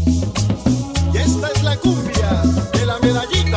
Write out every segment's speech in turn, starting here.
Y esta es la cumbia de la medallita.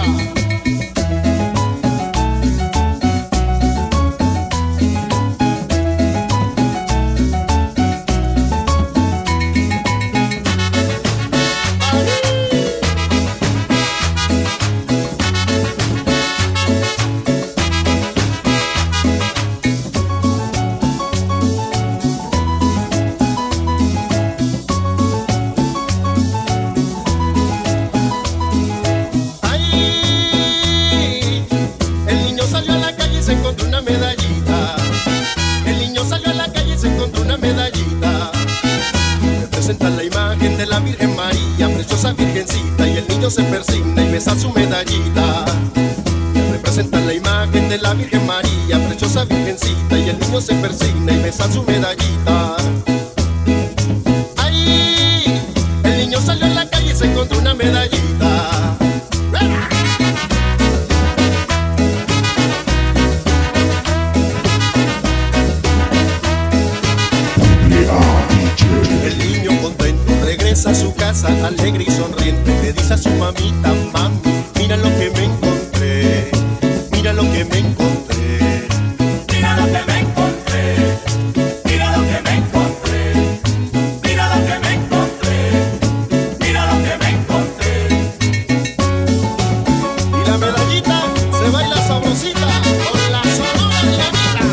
Representa la imagen de la Virgen María, preciosa virgencita, y el niño se persigna y besa su medallita. Representa la imagen de la Virgen María, preciosa virgencita, y el niño se persigna y besa su medallita. ¡Ay! El niño salió a la calle y se encontró una medallita. El niño contento regresa a su casa alegre y sonriente. Le dice a su mamita: mami, mira lo que me encontré, mira lo que me encontré, mira lo que me encontré, mira lo que me encontré, mira lo que me encontré, mira lo que me encontré. Y la medallita se baila sabrosita con la sonora dinamita.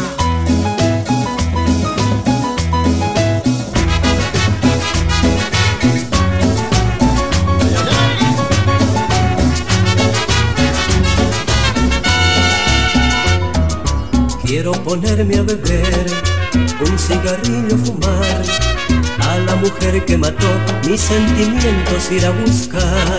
Quiero ponerme a beber, un cigarrillo fumar, a la mujer que mató mis sentimientos ir a buscar.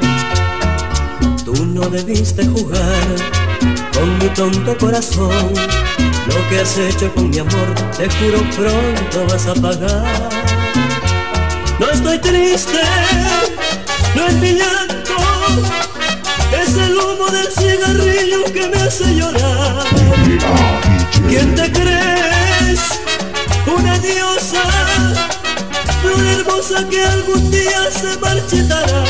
Tú no debiste jugar con mi tonto corazón, lo que has hecho con mi amor, te juro pronto vas a pagar. No estoy triste, no es mi llanto, es el humo del cigarrillo que me hace llorar. ¿Quién te crees? Una diosa, flor hermosa que algún día se marchitará.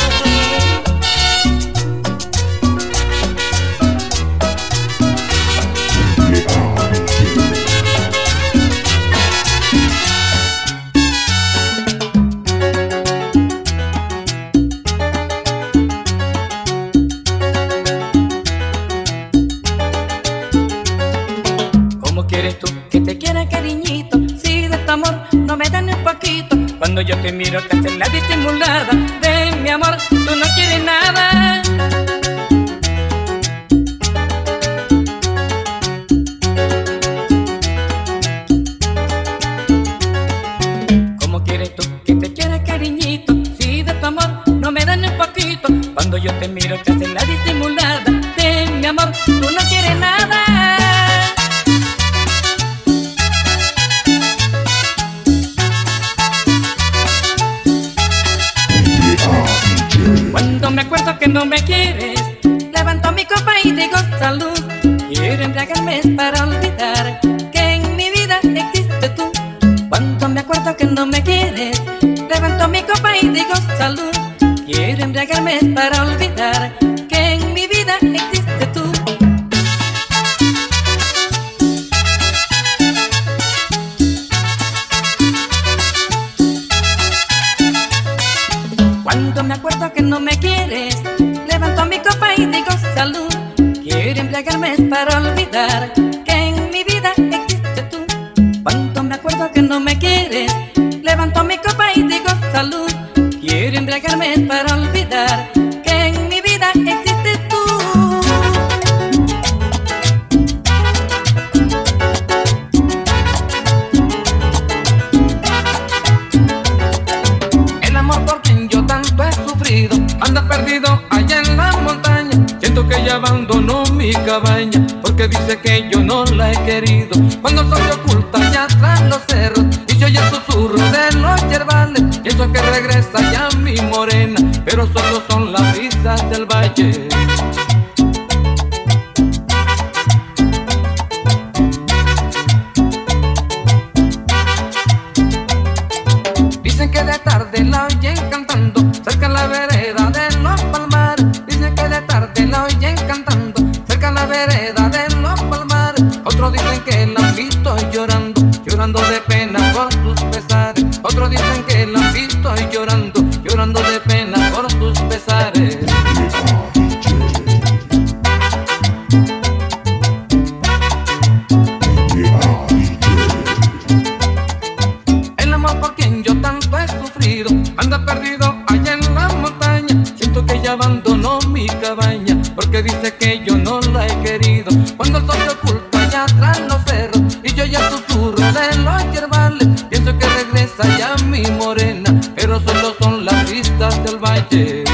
¿Quieres tú que te quiera, cariñito? Si de tu amor no me dan un poquito. Cuando yo te miro te haces la disimulada. De mi amor tú no quieres nada. ¿Cómo quieres tú que te quiera, cariñito? Si de tu amor no me dan un poquito. Cuando yo te miro te haces la disimulada. De mi amor tú no quieres nada. Cuando me acuerdo que no me quieres, levanto mi copa y digo salud. Quiero embriagarme para olvidar que en mi vida existe tú. Cuando me acuerdo que no me quieres, levanto mi copa y digo salud. Quiero embriagarme para olvidar que en mi vida existe tú. Cuando me acuerdo que no me quieres, levanto mi copa y digo salud. Quiero embriagarme para olvidar que en mi vida existe tú. Cuando me acuerdo que no me quieres, levanto mi copa y digo salud. Quiero embriagarme para olvidar que en mi vida existe tú. El amor por quien yo tanto he sufrido anda perdido allá en la montaña. Siento que ella abandonó mi cabaña porque dice que yo no la he querido. Cuando el sol se oculta allá tras los cerros y se oye el susurro de los yerbales, pienso que regresa ya mi morena, pero solo son las brisas del valle. Dicen que de tarde la oyen cantando anda perdido allá en la montaña. Siento que ella abandonó mi cabaña, porque dice que yo no la he querido. Cuando el sol se oculta allá tras los cerros y yo ya susurro de los yerbales, pienso que regresa ya mi morena, pero solo son las vistas del valle.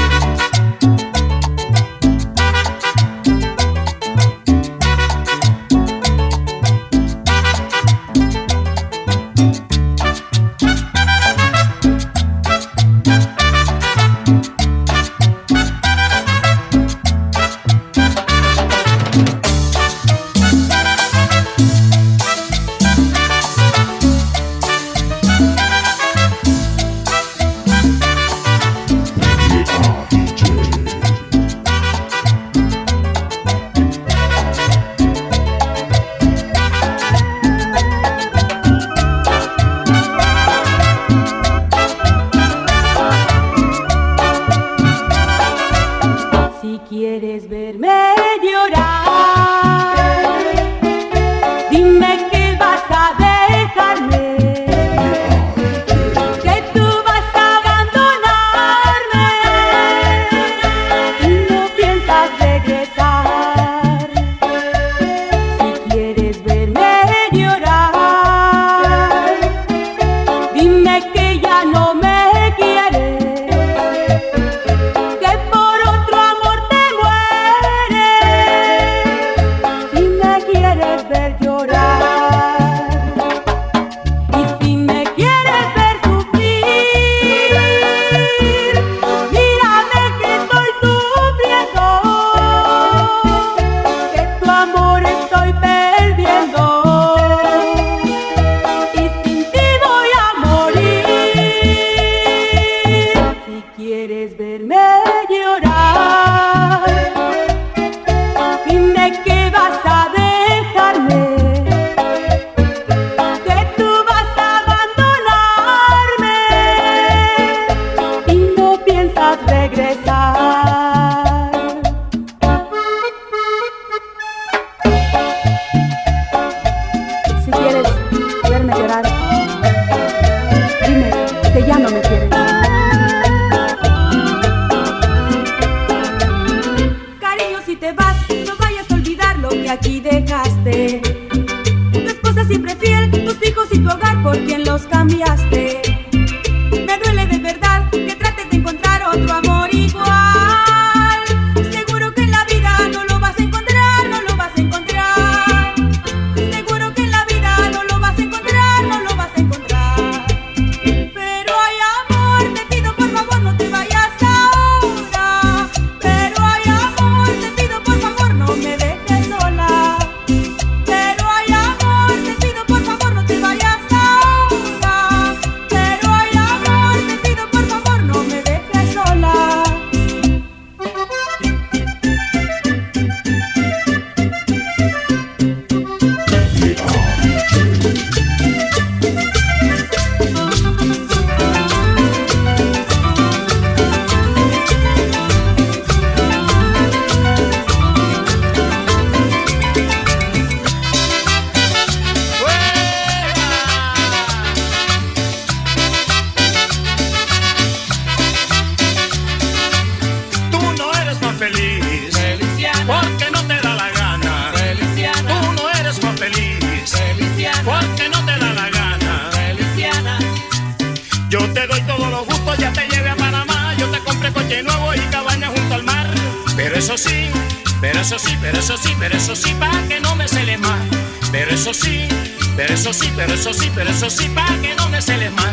Pero eso sí, pa' que no me celes más.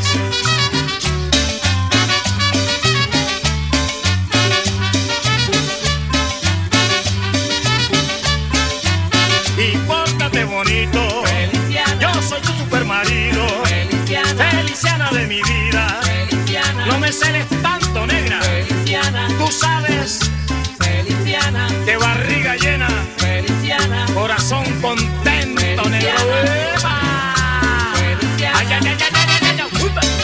Y pórtate bonito, Feliciana. Yo soy tu super marido, Feliciana. Feliciana de mi vida, Feliciana. No me celes tanto, negra, Feliciana. Tú sabes, Feliciana. De barriga llena, Feliciana. Corazón contento, negra. Ay, ay, ay, ay, ay, ay, ay.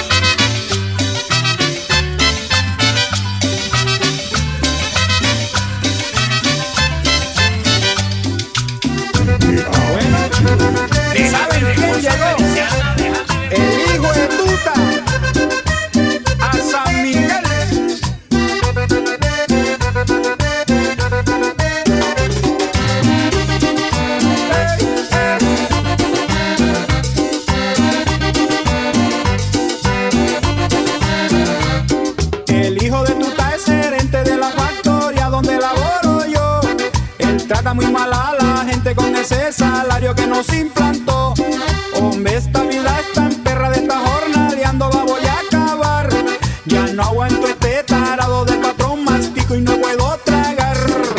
Bueno, ¿saben quién llegó? El hijo de puta a San Miguel. ese salario que nos implantó. Hombre, esta vida está en perra, de esta jornadeando voy a acabar. Ya no aguanto este tarado del patrón, mastico y no puedo tragar.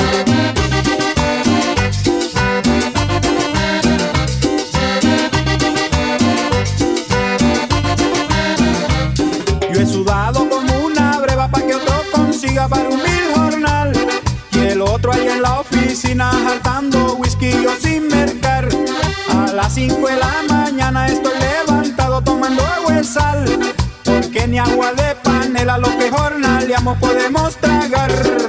Yo he sudado como una breva pa' que otro consiga para un 1000 jornal. Y el otro ahí en la oficina hartando whisky, yo sin mercar. A las 5 de la mañana estoy levantado tomando agua y sal, porque ni agua de panela lo que jornaleamos podemos tragar.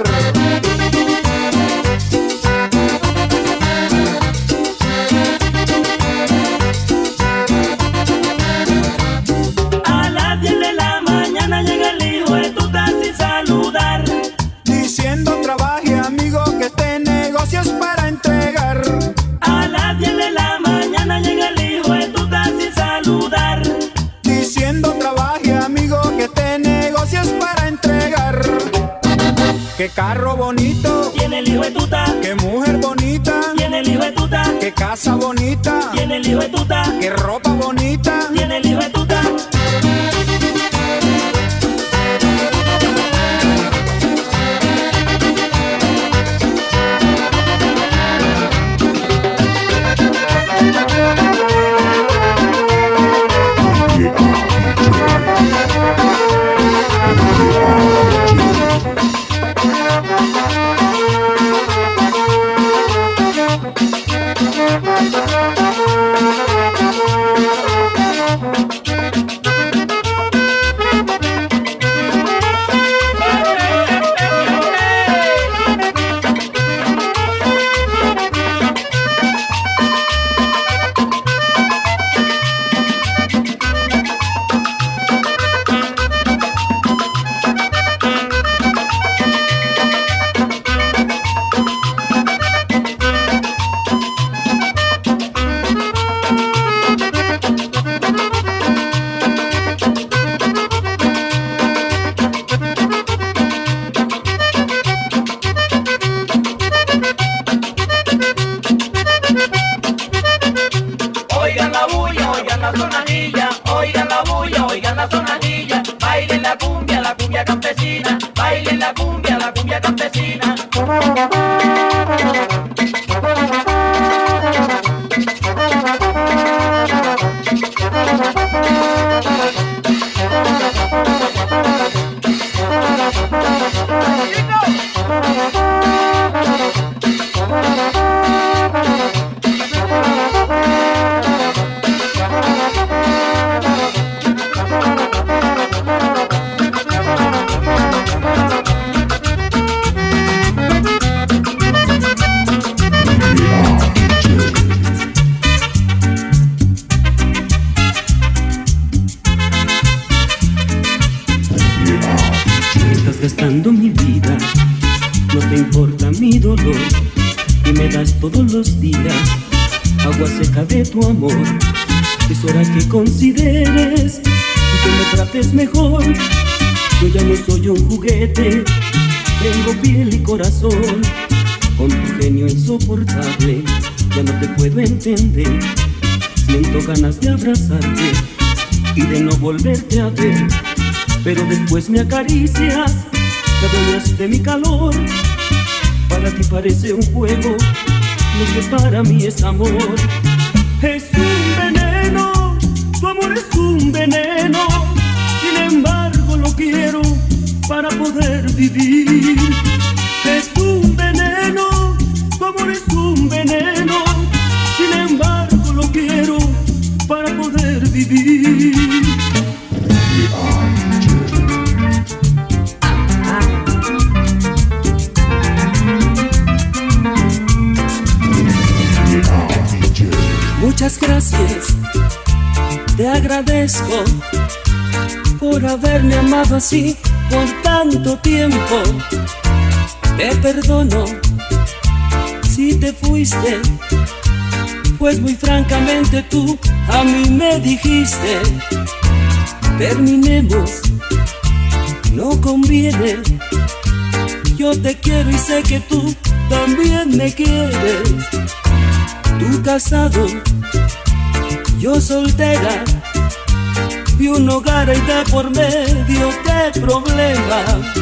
A las 10 de la mañana llega el hijo de tuta sin saludar, diciendo trabaje amigo que este negocio es para entregar. A las 10 de la mañana llega el hijo de tuta sin saludar, diciendo trabaje amigo que este negocio es para entregar. Qué carro bonito tiene el hijo de tuta, qué mujer bonita tiene el hijo de tuta, qué casa bonita tiene el hijo de tuta, qué ropa bonita tiene el hijo de tuta. Oigan la bulla, oigan la sonadilla, oigan la bulla, oigan la sonadilla, bailen la cumbia campesina, bailen la cumbia campesina. Gastando mi vida, no te importa mi dolor y me das todos los días agua seca de tu amor. Es hora que consideres y que me trates mejor. Yo ya no soy un juguete, tengo piel y corazón. Con tu genio insoportable ya no te puedo entender. Siento ganas de abrazarte y de no volverte a ver, pero después me acaricias, te adueñas de mi calor. Para ti parece un juego, lo que para mí es amor. Es un veneno, tu amor es un veneno. Sin embargo lo quiero para poder vivir. Es un veneno, tu amor es un veneno. Sin embargo lo quiero para poder vivir. Muchas gracias, te agradezco por haberme amado así por tanto tiempo. Te perdono si te fuiste, pues muy francamente tú a mí me dijiste: terminemos, no conviene. Yo te quiero y sé que tú también me quieres. Tú casado, yo soltera, vi un hogar y de por medio, qué problema.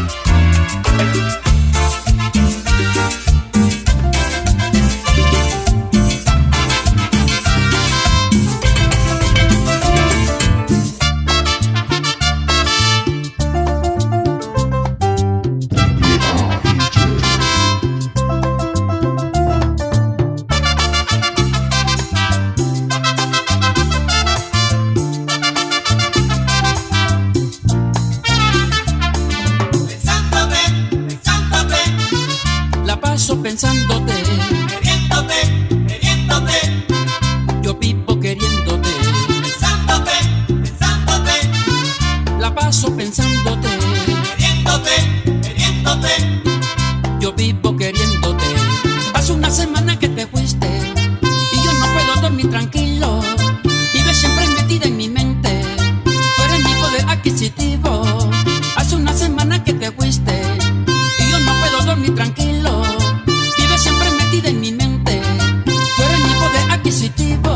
Pensándote, queriéndote, queriéndote, yo vivo queriéndote, pensándote, pensándote, la paso pensándote, queriéndote, queriéndote, yo vivo queriéndote. Hace una semana que te fuiste y yo no puedo dormir tranquilo, vives siempre metida en mi mente, tú eres mi poder adquisitivo. Hace una semana que te fuiste y yo no puedo dormir tranquilo, siempre metida en mi mente, tú eres mi poder adquisitivo.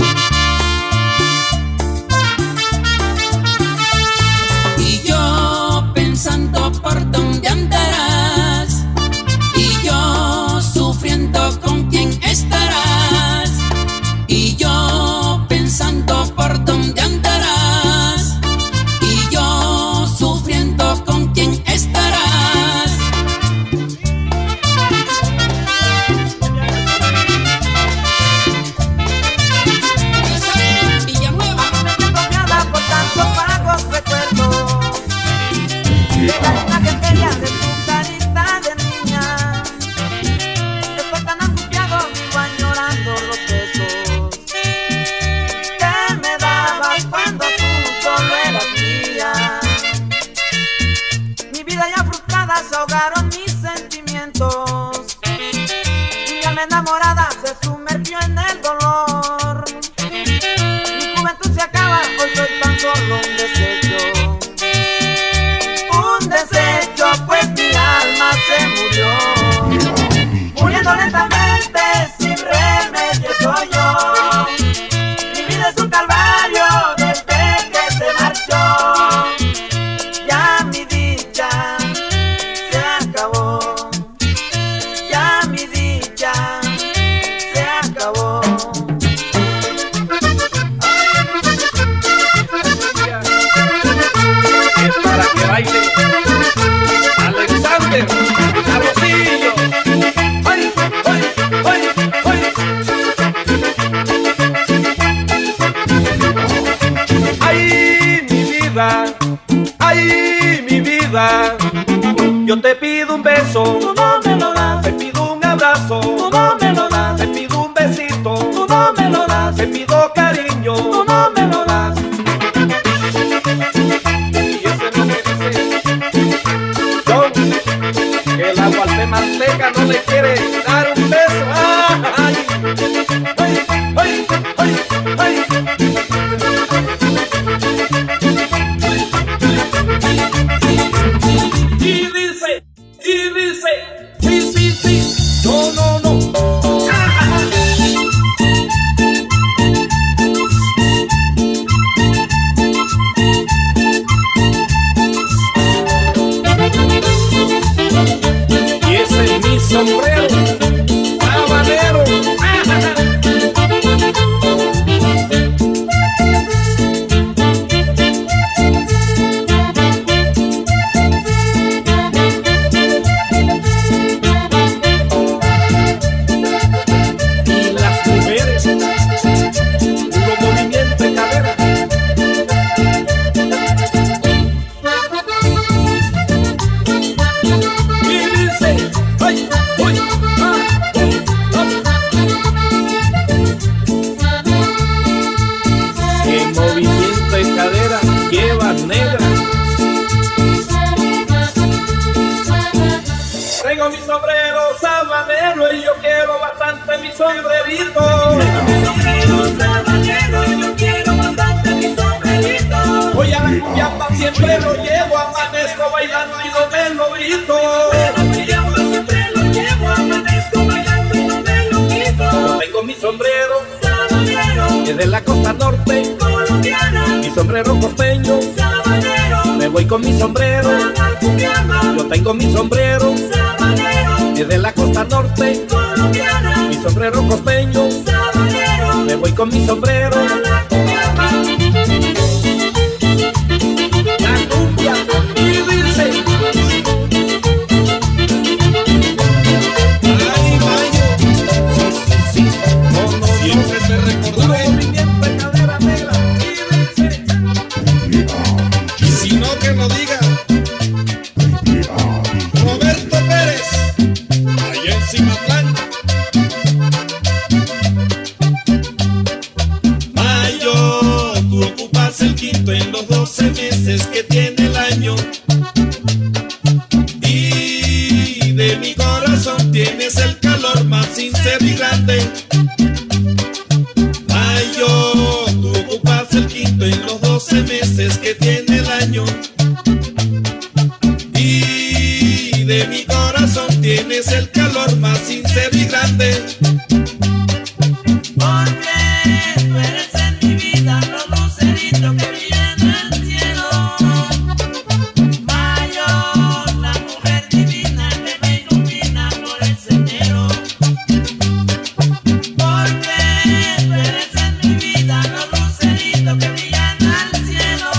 Y yo pensando por dónde andarás, y yo sufriendo con quién estarás, y yo pensando por dónde andarás, y yo sufriendo con quién estarás. Ahogaron mis sentimientos y mi alma enamorada se sumergió en el dolor. Mi juventud se acaba, hoy soy tan solo un desecho, pues mi alma se murió. Muriendo lentamente, sin remedio soy yo. Mi vida es un calvario desde que se marchó. Ya mi dicha se acabó, ya mi dicha se acabó. Es para que baile Alexander Carrosillo. ¡Ay, ay, ay, ay! ¡Ay, mi vida! ¡Ay, mi vida! Yo te pido un beso, tú no me lo das. Te pido un abrazo, tú no me lo das. Te pido un besito, tú no me lo das. Te pido cariño, tú no me lo das. Y ese no me dice John, que la guatemalteca no le quiere dar un beso. ¡Ay, ay, ay, ay, ay! Y dice, sí, sí, sí, no, no, no. Y ese es mi sombrero, habanero. Tengo mi sombrero sabanero y yo quiero bastante mi sombrerito. Tengo mi sombrero sabanero y yo quiero bastante mi sombrerito. Voy a la cuyapa, siempre lo llevo, amanezco bailando y no me lo grito. Siempre lo llevo, amanezco bailando y no me lo quito. Tengo mi sombrero norte, colombiana, mi sombrero costeño, sabanero, me voy con mi sombrero, yo tengo mi sombrero, sabanero, desde la costa norte, colombiana, mi sombrero costeño, sabanero, me voy con mi sombrero. La cumbia vivirse. Ay, Mayo, Sí, no, siempre te recordaré. movimiento de cadera negra, vivirse. Y si no, que lo diga Roberto Pérez, allá en Cimatlán. Mayo, tú ocupas el quinto en los 12 meses que tiene el año. Y de mi corazón tienes el calor más sincero y grande. Mayo, tú ocupas el quinto en los 12 meses que tiene el año. Y de mi corazón tienes el calor más sincero y grande. Porque tú eres en mi vida los luceritos que brillan en el cielo. Mayo, la mujer divina que me ilumina por el sendero. Porque tú eres en mi vida los luceritos que brillan al cielo.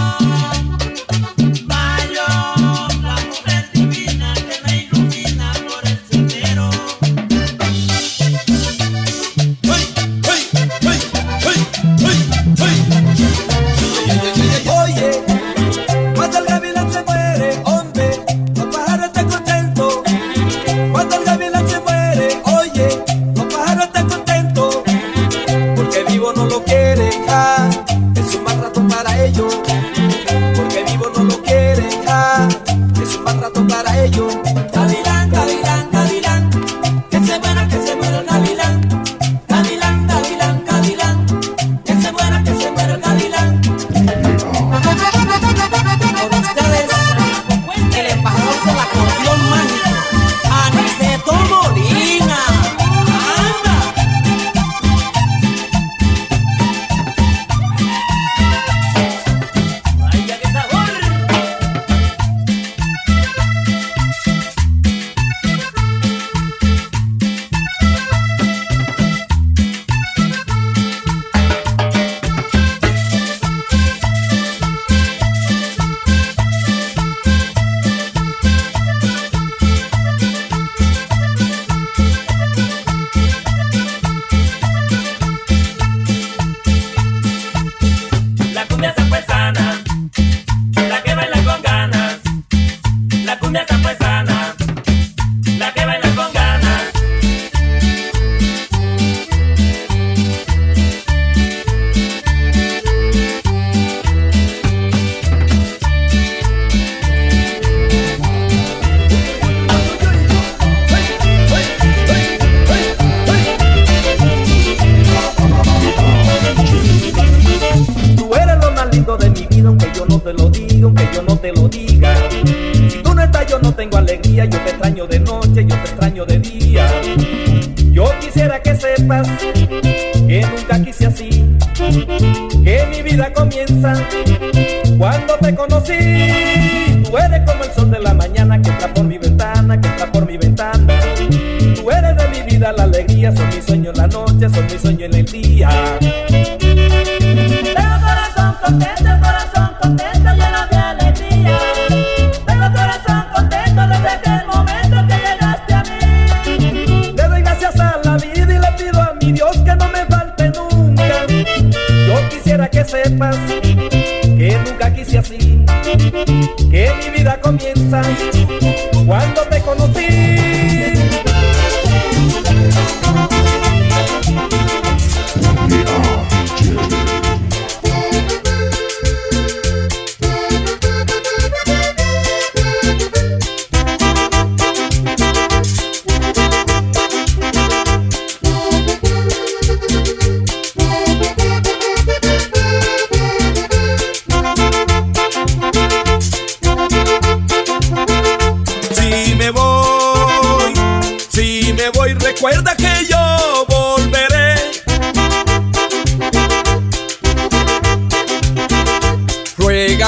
Mayo, la mujer divina que me ilumina por el sendero. Oye, cuando el gavilán se muere, hombre, los pájaros están contentos. Cuando el gavilán se muere, oye, los pájaros están contentos. Porque vivo no lo quieren, es un mal rato para ellos. Porque vivo no lo quieren, es un mal rato para ellos. Gavilán, gavilán, gavilán, que se muera el gavilán. Gavilán, gavilán, gavilán, que se muera el gavilán. Con ustedes, el embajador del acordeón mágico, Aniceto Molina. ¡Anda! ¡Vaya qué sabor! La cumbia zampuesana, la que baila con ganas. La cumbia zampuesana, la que baila con ganas. Tú eres lo más lindo de mi vida, aunque yo no te lo diga, aunque yo no te lo diga. Si tú no estás, yo no tengo alegría. Yo te extraño de noche, yo te extraño de día. Yo quisiera que sepas que nunca quise así, que mi vida comienza cuando te conocí. Tú eres como el sol de la mañana que entra por mi ventana, que entra por mi ventana. Tú eres de mi vida la alegría, son mi sueño en la noche, son mi sueño en el día. Tengo corazón contento, lleno de alegría. Tengo corazón contento desde que el momento que llegaste a mí. Le doy gracias a la vida y le pido a mi Dios que no me falte nunca. Yo quisiera que sepas que nunca quise así, que mi vida comienza cuando te conocí. Recuerda que yo volveré.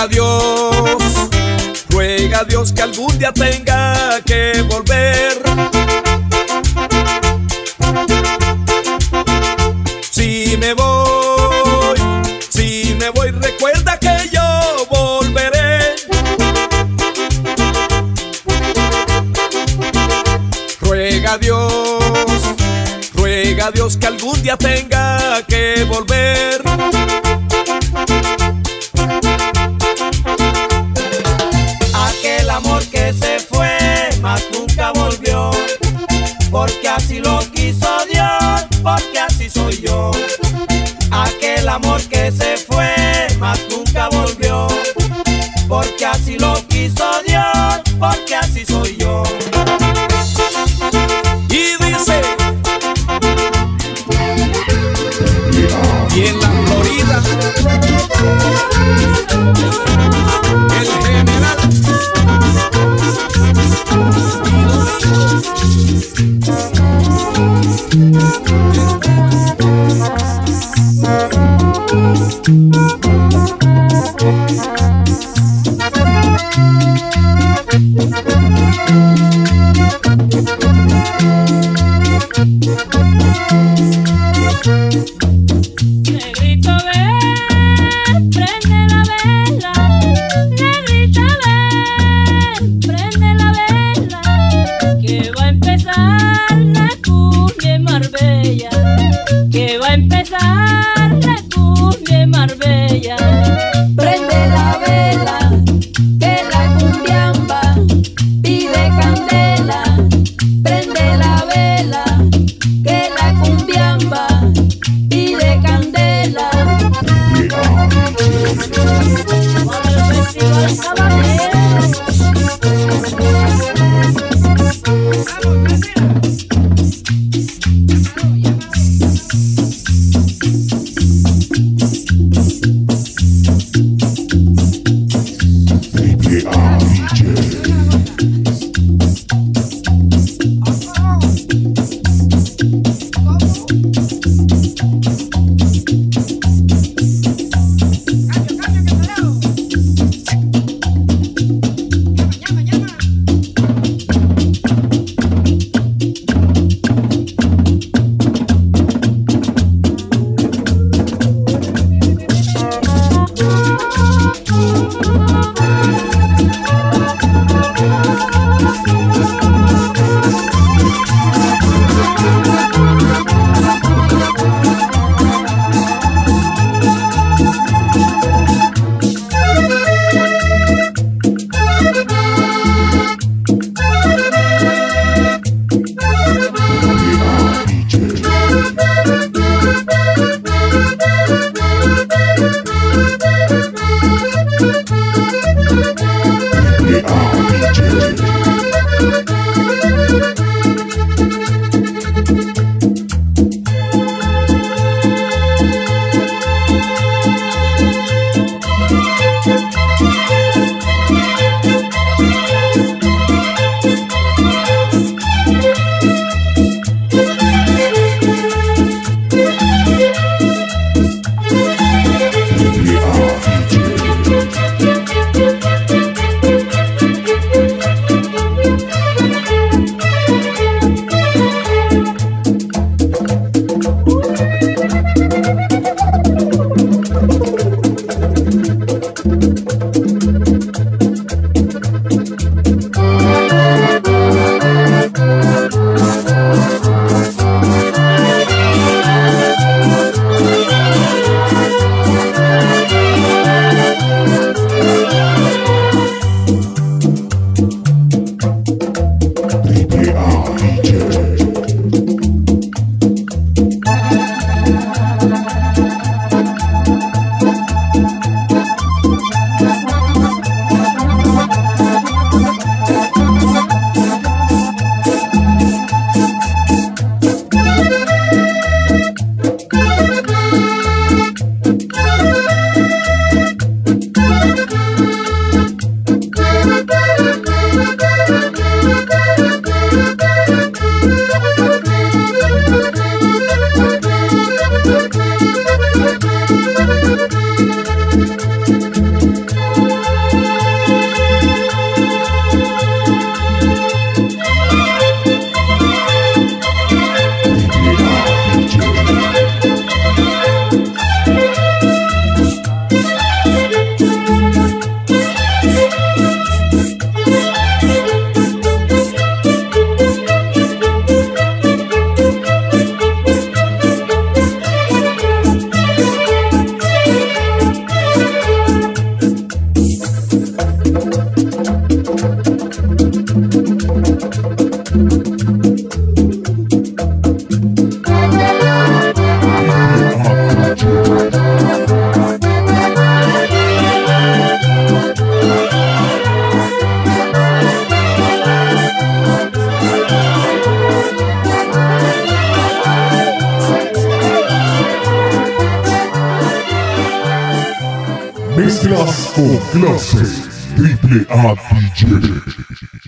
ruega a Dios que algún día tenga que volver. Si me voy, recuerda que yo volveré. Ruega a Dios que algún día tenga que volver. Aquel amor que se fue, más nunca volvió, porque así lo quiso Dios, porque así soy yo. Aquel amor que se fue, más nunca volvió, porque así lo quiso Dios, porque así soy yo. Y dice, y en la Florida, el general Negrito, ven, prende la vela. Negrita, ven, prende la vela, que va a empezar la cumbia en Marbella, que va a empezar la cumbia en Marbella. Prende la vela, que la cumbiamba pide candela. Prende la vela, que la cumbiamba pide candela. Para el festival sabanero. Mezclas con clase, Triple A DJ.